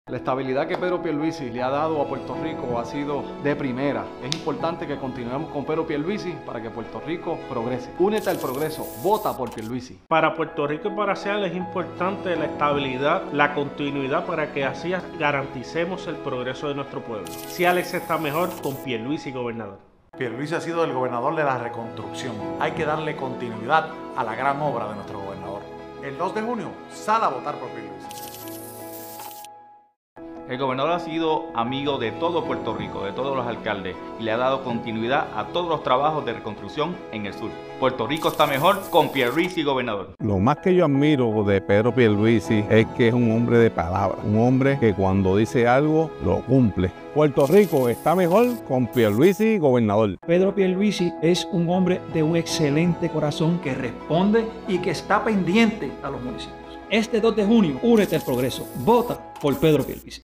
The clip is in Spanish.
La estabilidad que Pedro Pierluisi le ha dado a Puerto Rico ha sido de primera. Es importante que continuemos con Pedro Pierluisi para que Puerto Rico progrese. Únete al progreso, vota por Pierluisi. Para Puerto Rico y para SEAL es importante la estabilidad, la continuidad para que así garanticemos el progreso de nuestro pueblo. Si Alex está mejor con Pierluisi gobernador. Pierluisi ha sido el gobernador de la reconstrucción. Hay que darle continuidad a la gran obra de nuestro gobernador. El 2 de junio, sal a votar por Pierluisi. El gobernador ha sido amigo de todo Puerto Rico, de todos los alcaldes, y le ha dado continuidad a todos los trabajos de reconstrucción en el sur. Puerto Rico está mejor con Pierluisi gobernador. Lo más que yo admiro de Pedro Pierluisi es que es un hombre de palabra, un hombre que cuando dice algo lo cumple. Puerto Rico está mejor con Pierluisi gobernador. Pedro Pierluisi es un hombre de un excelente corazón que responde y que está pendiente a los municipios. Este 2 de junio, únete al progreso. Vota por Pedro Pierluisi.